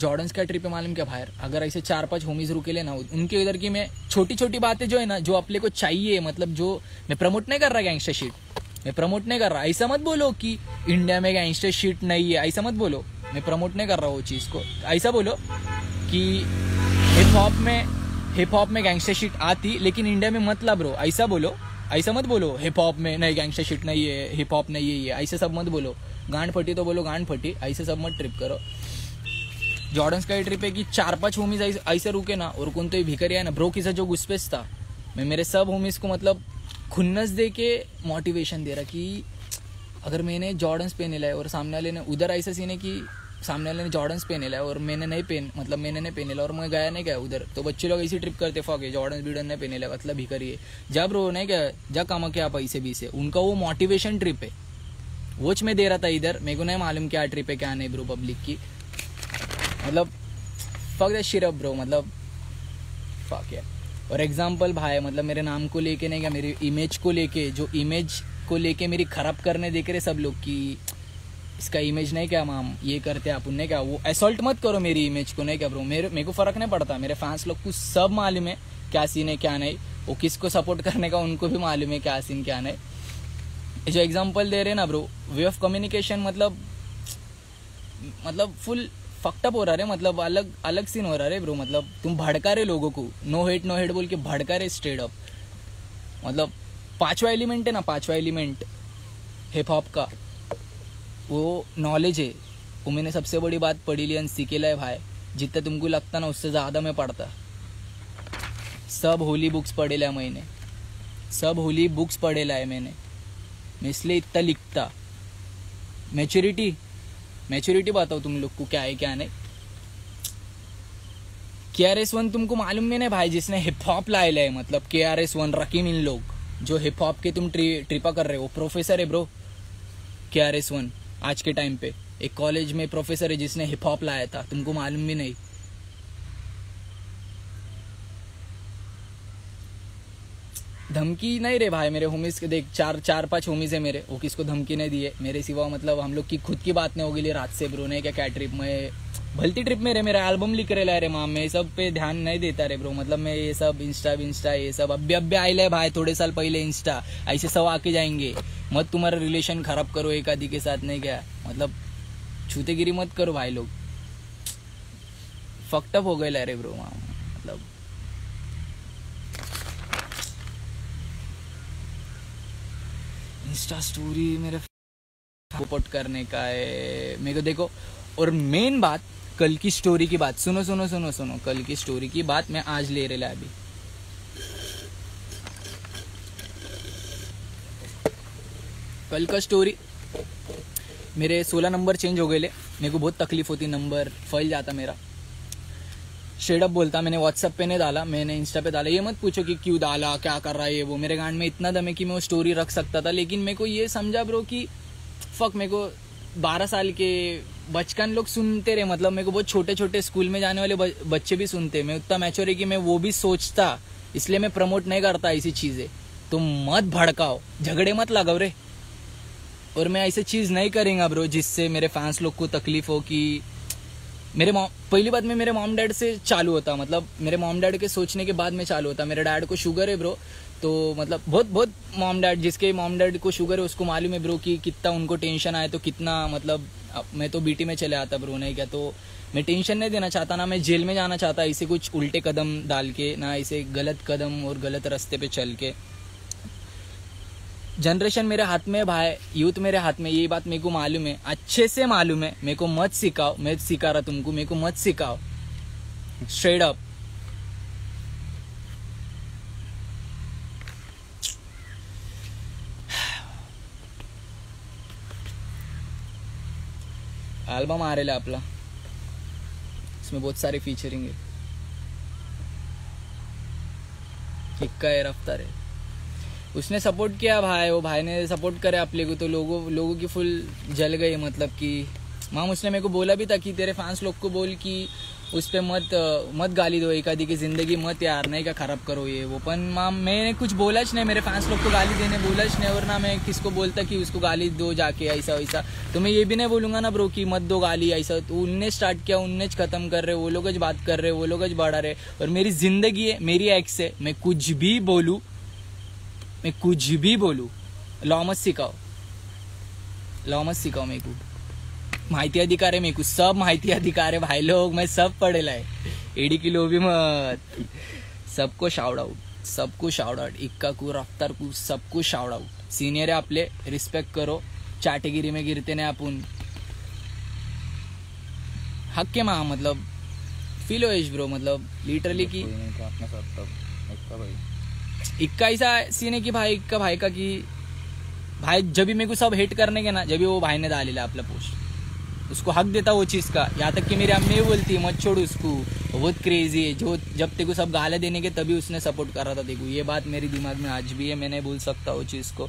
Jordans क्या trip है मालूम क्या बाहर, अगर ऐसे 4-5 होमीज रुके ले ना, उनके इधर की मैं छोटी छोटी बातें जो है ना, जो अपने को चाहिए, मतलब जो मैं प्रमोट नहीं कर रहा गैंगस्टर शीट, मैं प्रमोट नहीं कर रहा। ऐसा मत बोलो कि इंडिया में गैंगस्टर शीट नहीं है, ऐसा मत बोलो, मैं प्रमोट नहीं कर रहा वो चीज़ को। ऐसा बोलो कि हिप हॉप में गैंगस्टर शीट आती, लेकिन इंडिया में मत ला ब्रो, ऐसा बोलो। ऐसा मत बोलो हिप हॉप में नहीं गैंगस्टर शीट नहीं है, हिप हॉप नहीं है ये, ऐसे सब मत बोलो। गांड फटी तो बोलो गांड फटी, ऐसे सब मत ट्रिप करो। जॉर्डन्स का ये ट्रिप है कि 4-5 होमीज ऐसे रुके ना, और कौन तो भिखारी है ना ब्रो, किसा जो घुसपेस था, मैं मेरे सब होमीज को मतलब खुन्नस दे के मोटिवेशन दे रहा कि अगर मैंने जॉर्डन्स पहने लाए और सामने वाले ने, उधर ऐसा सीन है कि सामने वाले ने जॉर्डन्स पहने लाए और मैंने नहीं पहने लाया और मैं गया नहीं गया उधर, तो बच्चे लोग ऐसी ट्रिप करते फॉक है जॉर्डन्स बीडन नहीं पहने लाया मतलब भिखारी है। जब ब्रो नहीं क्या जा कामा क्या पैसे भी से, उनका वो मोटिवेशन ट्रिप है, वोच में दे रहा था इधर। मेरे को नहीं मालूम क्या ट्रिप है क्या नहीं ब्रो पब्लिक की, मतलब fuck that shit up bro, मतलब फक है। और एग्जांपल भाई मतलब मेरे नाम को लेके नहीं क्या, मेरी इमेज को लेके, जो इमेज को लेके मेरी खराब करने देख रहे सब लोग कि इसका इमेज नहीं क्या माम ये करते आप उन्हें क्या, वो असॉल्ट मत करो मेरी इमेज को नहीं क्या ब्रो, मेरे को फर्क नहीं पड़ता। मेरे फैंस लोग को सब मालूम है क्या सीन है क्या नहीं, वो किसको सपोर्ट करने का उनको भी मालूम है क्या सीन क्या नहीं। जो एग्जांपल दे रहे ना ब्रो, वे ऑफ कम्युनिकेशन मतलब फुल फक्टअप हो रहा है, मतलब अलग सीन हो रहा है ब्रो। मतलब तुम भड़का रहे लोगों को, नो हेट बोल के भड़का रहे स्ट्रेट अप। मतलब 5वां एलिमेंट है ना, 5वां एलिमेंट हिप हॉप का वो नॉलेज है, वो मैंने सबसे बड़ी बात पढ़ी ली सीखेला है भाई। जितना तुमको लगता ना उससे ज़्यादा मैं पढ़ता। सब होली बुक्स पढ़ेला है मैंने, सब होली बुक्स पढ़ेला है मैंने, मैं इसलिए इतना लिखता। मैच्योरिटी बताओ तुम लोग को क्या है क्या नहीं। KRS-One तुमको मालूम नहीं भाई, जिसने हिप हॉप लाया है, मतलब KRS-One रकीम, इन लोग जो हिप हॉप के तुम ट्रिपा कर रहे हो, प्रोफेसर है ब्रो KRS-One। आज के टाइम पे एक कॉलेज में प्रोफेसर है जिसने हिप हॉप लाया था, तुमको मालूम भी नहीं। धमकी नहीं रे भाई, मेरे होमीज के देख 4-5 होमीज है मेरे, वो किसको धमकी नहीं दिए मेरे सिवा, मतलब हम लोग की खुद की बात नहीं होगी लिए रात से ब्रो। नहीं क्या ट्रिप में भलती ट्रिप में रे, मेरा एल्बम लिख रहे ला रे माम, मैं सब पे ध्यान नहीं देता रे ब्रो। मतलब मैं ये सब इंस्टा ये सब अभी आए ले भाई, थोड़े साल पहले इंस्टा, ऐसे सब आके जाएंगे। मत तुम्हारा रिलेशन खराब करो एक आदि के साथ, नहीं क्या मतलब छूतेगिरी मत करो भाई, लोग फक्टअप हो गए ला रे ब्रो माम। मतलब इंस्टा स्टोरी मेरे पोस्ट करने का है मेरे को देखो। और मेन बात कल की स्टोरी की बात सुनो, कल की स्टोरी की बात मैं आज ले रहा अभी। कल का स्टोरी, मेरे 16 नंबर चेंज हो गए ले, मेरे को बहुत तकलीफ होती, नंबर फैल जाता मेरा। स्ट्रेट अप बोलता, मैंने व्हाट्सएप पे नहीं डाला, मैंने इंस्टा पे डाला। ये मत पूछो कि क्यों डाला, क्या कर रहा है ये वो, मेरे गांड में इतना दम है कि मैं वो स्टोरी रख सकता था। लेकिन मेरे को ये समझा ब्रो कि फक, मेरे को 12 साल के बचकान लोग सुनते रहे, मतलब मेरे को बहुत छोटे छोटे स्कूल में जाने वाले बच्चे भी सुनते। मैं उतना मैच्योर है कि मैं वो भी सोचता, इसलिए मैं प्रमोट नहीं करता ऐसी चीजें। तो मत भड़काओ, झगड़े मत लगाओ रे। और मैं ऐसी चीज नहीं करेंगे ब्रो जिससे मेरे फैंस लोग को तकलीफ हो। कि मेरे पहली बात में मेरे मॉम डैड से चालू होता, मतलब मेरे मॉम डैड के सोचने के बाद में चालू होता। मेरे डैड को शुगर है ब्रो, तो मतलब बहुत मॉम डैड, जिसके मॉम डैड को शुगर है उसको मालूम है ब्रो कि कितना उनको टेंशन आए, तो कितना मतलब मैं तो बीटी में चले आता ब्रो, नहीं क्या। तो मैं टेंशन नहीं देना चाहता, ना मैं जेल में जाना चाहता ऐसे कुछ उल्टे कदम डाल के, ना ऐसे गलत कदम और गलत रास्ते पे चल के। जनरेशन मेरे हाथ में है भाई, यूथ मेरे हाथ में, ये बात मेरे को मालूम है, अच्छे से मालूम है। मेरे को मत सिखाओ, मैं सिखा रहा तुमको, मेरे को मत सिखाओ स्ट्रेट अप। एल्बम आ रहा है आपला, इसमें बहुत सारे फीचरिंग है, किक्का है, रफ्तार है। उसने सपोर्ट किया भाई, वो भाई ने सपोर्ट करे अपने को, तो लोगों की फुल जल गई। मतलब कि माम उसने मेरे को बोला भी था कि तेरे फैंस लोग को बोल कि उस पे मत गाली दो एक आधी की जिंदगी मत यार, नहीं क्या खराब करो ये वो। पर माम मैंने कुछ बोला नहीं, मेरे फैंस लोग को गाली देने बोला नहीं, और ना मैं किसको बोलता कि उसको गाली दो जाके ऐसा वैसा। तो मैं ये भी नहीं बोलूंगा ना ब्रो कि मत दो गाली ऐसा। तो उनने स्टार्ट किया, उनने खत्म कर रहे, वो लोग बात कर रहे, वो लोग बढ़ा रहे। और मेरी जिंदगी है, मेरी एक्स है, मैं कुछ भी बोलूँ, मैं कुछ भी बोलूँ। लॉ मत सिखाओ, लॉ मत सिखाओ मेरे को। माहिती अधिकार है मेरे को, सब माहिती अधिकार है भाई लोग, मैं सब पढ़ेला है। एडी की लो भी मत। सबको शाउट आउट, सबको शाउट आउट, इक्का को रफ्तार को सबको शाउट आउट। सीनियर है आपले, रिस्पेक्ट करो, चाटेगिरी में गिरते नहीं आपण। हक के माँ मतलब फील हो ब्रो, मतलब लिटरली की इक्का ऐसा सीन है की भाई इक्का भाई का की भाई जब भी मेरे को सब हेट करने के ना, जब भी वो भाई ने डालेला आपला पोस्ट, उसको हक देता वो चीज का। यहाँ तक कि मेरी अम्मी बोलती मत छोड़ उसको, बहुत क्रेजी है। जो जब तेरे को सब गाले देने के तभी उसने सपोर्ट करा था देखो। ये बात मेरे दिमाग में आज भी है, मैं नहीं भूल सकता वो चीज को।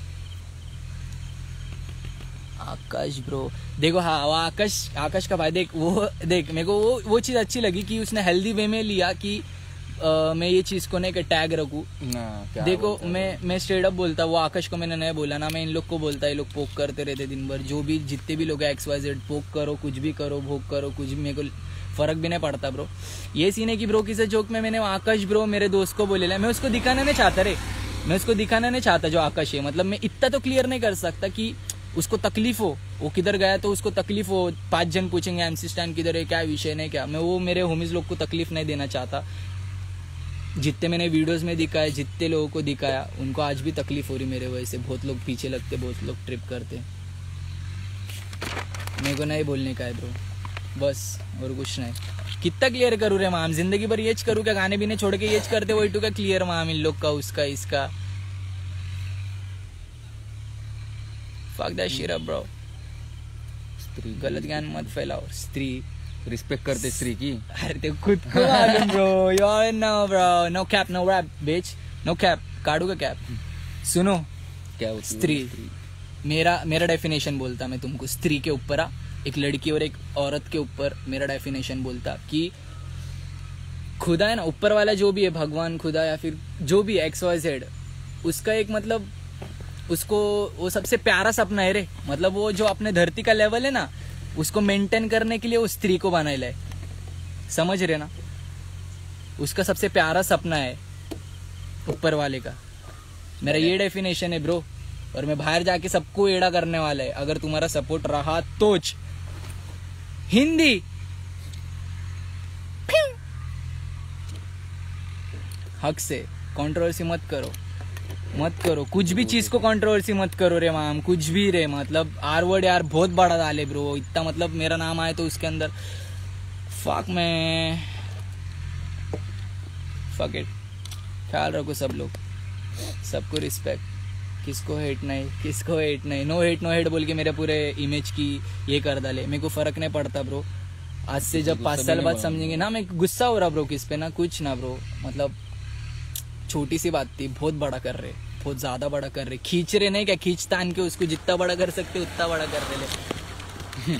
आकाश ब्रो देखो, हाँ वो आकाश का भाई देख, वो देख मेरे को वो चीज अच्छी लगी कि उसने हेल्दी वे में लिया कि मैं ये चीज को नहीं टैग रखूं। देखो मैं स्ट्रेट अप बोलता, वो आकाश को मैंने नहीं बोला ना, मैं इन लोग को बोलता, ये लोग पोक करते रहते दिन भर। जो भी जितने भी लोग XYZ पोक करो, कुछ भी करो, भोग करो, कुछ भी, मेरे को फर्क भी नहीं पड़ता ब्रो। ये सीन है कि ब्रो किसी जोक में मैंने आकाश ब्रो मेरे दोस्त को बोले, मैं उसको दिखाना नहीं चाहता रे, मैं उसको दिखाना नहीं चाहता जो आकाश है। मतलब मैं इतना तो क्लियर नहीं कर सकता कि उसको तकलीफ हो, वो किधर गया तो उसको तकलीफ हो। 5 जन पूछेंगे MC स्टैन किधर है, क्या विषय नहीं क्या, मैं वो मेरे होमीज लोग को तकलीफ नहीं देना चाहता। जितने मैंने वीडियोस में दिखाया, जितने लोगों को दिखाया, उनको आज भी तकलीफ हो रही मेरे वजह से। बहुत लोग पीछे लगते, बहुत लोग ट्रिप करते। मेरे को नहीं बोलने का है ब्रो, बस और कुछ नहीं। कितना क्लियर करूँ रे माम, जिंदगी भर येच करूँ क्या, गाने भी नहीं छोड़ के येच करते वही टू का क्लियर माम इन लोग का, उसका इसका। Fuck that shit up bro, गलत ज्ञान मत फैलाओ। स्त्री रिस्पेक्ट करते स्त्री की, अरे ते खुद को मालूम ब्रो, यार no bro, no cap no rap bitch, no cap, काटू का कैप। सुनो क्या होती स्त्री, मेरा डेफिनेशन बोलता मैं तुमको, स्त्री के ऊपर एक लड़की और एक औरत के ऊपर मेरा डेफिनेशन बोलता कि खुदा है ना, ऊपर वाला जो भी है, भगवान खुदा या फिर जो भी XYZ, उसका एक मतलब उसको वो सबसे प्यारा सपना है रे। मतलब वो जो अपने धरती का लेवल है ना, उसको मेंटेन करने के लिए वो स्त्री को बनाया है, समझ रहे ना। उसका सबसे प्यारा सपना है ऊपर वाले का। मेरा ये डेफिनेशन है ब्रो, और मैं बाहर जाके सबको एड़ा करने वाला है अगर तुम्हारा सपोर्ट रहा तो। हिंदी हक से कंट्रोवर्सी मत करो, मत करो कुछ भी चीज को कंट्रोवर्सी मत करो रे माम, कुछ भी रे। मतलब आर वर्ड यार बहुत बड़ा डाले ब्रो, इतना मतलब मेरा नाम आए तो उसके अंदर फक में फक इट। ख्याल रखो सब लोग, सबको रिस्पेक्ट, किसको हेट नहीं, किसको हेट नहीं। नो हेट बोल के मेरे पूरे इमेज की ये कर डाले, मेरे को फर्क नहीं पड़ता ब्रो। आज से जब 5 साल बाद समझेंगे ना, मैं गुस्सा हो रहा ब्रो किस पे ना, कुछ ना ब्रो। मतलब छोटी सी बात थी, बहुत बड़ा कर रहे, बहुत ज्यादा बड़ा कर रहे। खींच रहे नहीं क्या, खींच तान के उसको जितना बड़ा कर सकते उतना बड़ा कर रहे।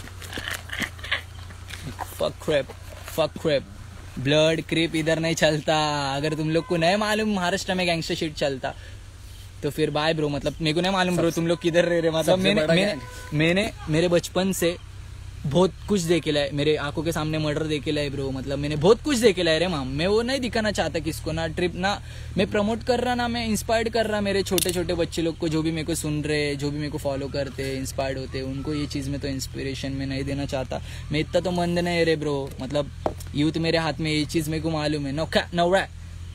फक क्रैप ब्लड क्रिप इधर नहीं चलता। अगर तुम लोग को नहीं मालूम महाराष्ट्र में गैंगस्टर शिट चलता तो फिर बाय ब्रो। मतलब मेरे को नहीं मालूम ब्रो तुम लोग किधर रह रहे। मतलब मैंने मेरे बचपन से बहुत कुछ देखे लाए, मेरे आंखों के सामने मर्डर देखे लाए ब्रो। मतलब मैंने बहुत कुछ देखे लाए रे माम। मैं वो नहीं दिखाना चाहता किसको, ना ट्रिप, ना मैं प्रमोट कर रहा, ना मैं इंस्पायर्ड कर रहा मेरे छोटे छोटे बच्चे लोग को, जो भी मेरे को सुन रहे, जो भी मेरे को फॉलो करते, इंस्पायर्ड होते, उनको ये चीज में तो इंस्पिरेशन में नहीं देना चाहता मैं। इतना तो मंद नहीं रे ब्रो। मतलब यूथ मेरे हाथ में, ये चीज मेरे को मालूम है। नो रैप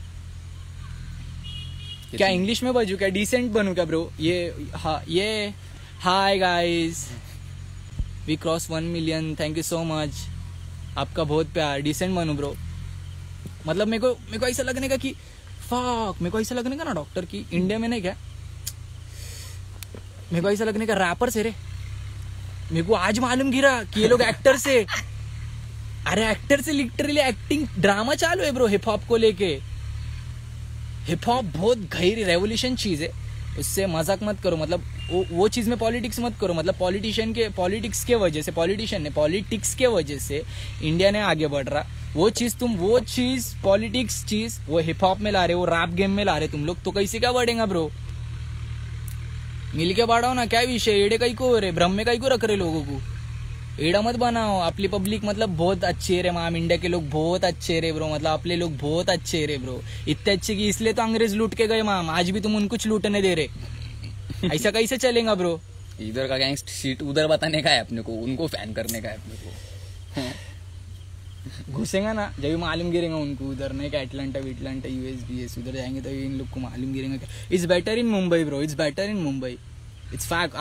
क्या इंग्लिश में बजू क्या, डिसेंट बनू क्या ब्रो। ये hi guys, we cross 1 million, thank you so much, आपका बहुत प्यार। डिसेंट बनू ब्रो। मतलब मेरे को ऐसा लगने का कि मेरे को ऐसा लगने का ना डॉक्टर की इंडिया में नहीं क्या, मेरे को ऐसा लगने का रैपर से रे। मेरे को आज मालूम गिरा कि ये लोग एक्टर से, अरे एक्टर से लिटरली एक्टिंग ड्रामा चालू है ब्रो हिप हॉप को लेके। हिप हॉप बहुत गहरी रेवोल्यूशन चीज है। उससे मजाक मत करो, मतलब वो चीज में पॉलिटिक्स मत करो, मतलब पॉलिटिक्स के वजह से इंडिया ने आगे बढ़ रहा, वो चीज पॉलिटिक्स चीज वो हिप हॉप में ला रहे, वो रैप गेम में ला रहे तुम लोग, तो कैसे क्या बढ़ेगा ब्रो? मिल के बढ़ाओ ना, क्या विषय, एड़े कई को रे, भ्रम में कई को रख रहे लोगों को, एड़ा मत बनाओ। अपनी पब्लिक मतलब बहुत अच्छे रे माम, इंडिया के लोग बहुत अच्छे रे ब्रो, मतलब अपने लोग बहुत अच्छे रे ब्रो, इतने अच्छे कि इसलिए तो अंग्रेज लूट के गए माम, आज भी तुम उनको कुछ लूटने दे रहे, ऐसा कैसे चलेगा ब्रो? इधर का गैंगस्ट शीट उधर बताने का है अपने को, उनको फैन करने का है अपने को। घुसेगा ना जब मालूम गिरेगा उनको उधर, नहीं का एटलांटा यूएस उधर जाएंगे तो इन लोग को मालूम गिरेगा। It's better in Mumbai bro, it's better in Mumbai, it's fact.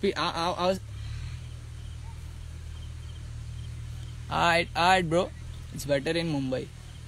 Alright bro, it's better in Mumbai.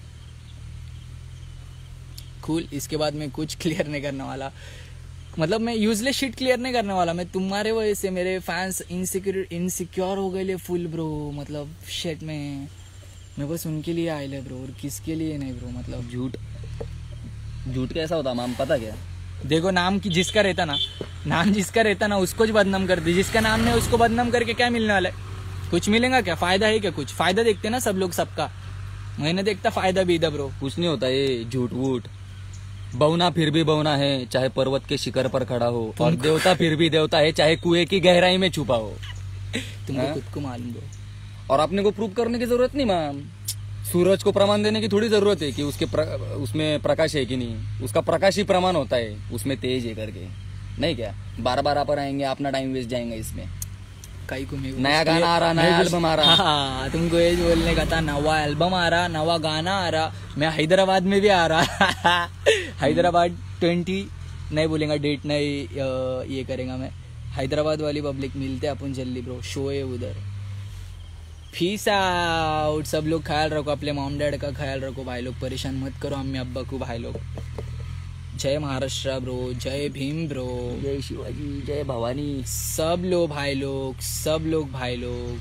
Cool. इसके बाद मैं कुछ क्लियर नहीं करने वाला, मतलब मैं यूजलेस शिट क्लियर नहीं करने वाला। मैं तुम्हारे वजह से मेरे फैंस इनसिक्योर हो गए फुल ब्रो, मतलब शिट में मैं बस उनके लिए आए ले ब्रो, और किसके लिए नहीं ब्रो, मतलब झूठ कैसा होता माम पता क्या? देखो नाम की जिसका रहता ना उसको जो बदनाम कर दे, जिसका नाम नहीं उसको बदनाम करके क्या मिलने वाला है? कुछ मिलेगा क्या? फायदा है क्या? कुछ फायदा देखते ना सब लोग, सबका मैंने देखता फायदा भी इधर ब्रो। कुछ नहीं होता ये झूठ वूठ, बौना फिर भी बौना है, चाहे पर्वत के शिखर पर खड़ा हो, और देवता फिर भी देवता है, चाहे कुएं की गहराई में छुपा हो। तुमको खुद को मालूम दो, और अपने को प्रूव करने की जरूरत नहीं मैम, सूरज को प्रमाण देने की थोड़ी जरूरत है कि उसमें प्रकाश है कि नहीं, उसका प्रकाश ही प्रमाण होता है, उसमें तेज है करके, नहीं क्या? बार पर आएंगे, अपना टाइम वेस्ट जाएंगे इसमें। कई को नया गाना आ रहा, नया एल्बम आ रहा। हाँ, तुमको ये बोलने का था, नवा एल्बम आ रहा, नवा गाना आ रहा, मैं हैदराबाद में भी आ रहा। हैदराबाद 20 नहीं बोलेगा, डेट नहीं ये करेगा मैं, हैदराबाद वाली पब्लिक मिलते अपन जल्दी ब्रो, शो है उधर। Peace out. सब लोग ख्याल रखो, अपने मॉम डैड का ख्याल रखो भाई लोग, परेशान मत करो अम्मी अब्बा को भाई लोग। जय महाराष्ट्र ब्रो, जय भीम ब्रो, जय शिवाजी, जय भवानी, सब लोग भाई लोग, सब लोग भाई लोग,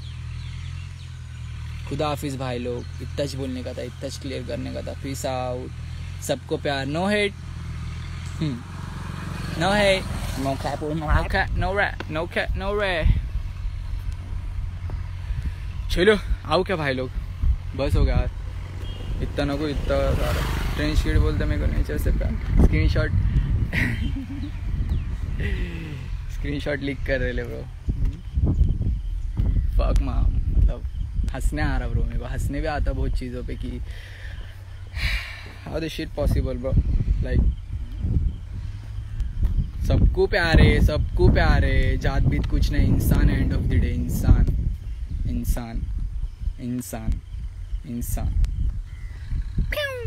खुदा हाफिज भाई लोग। इतना ही बोलने का था, इतना ही क्लियर करने का था। पीस आउट, सबको प्यार, no hate, no hate, no cap, no रे। चलो आओ क्या भाई लोग, बस हो गया, इतना ना को इतना ट्रेन शीट बोलते मेरे को नेचर से प्यार। स्क्रीनशॉट लीक कर रहे ब्रो, फक मां, मतलब हंसने आ रहा ब्रो, मेरे को हंसने भी आता बहुत चीज़ों पे कि how this shit possible bro, like सबको प्यारे, जात बीत कुछ नहीं, इंसान एंड ऑफ द डे, इंसान।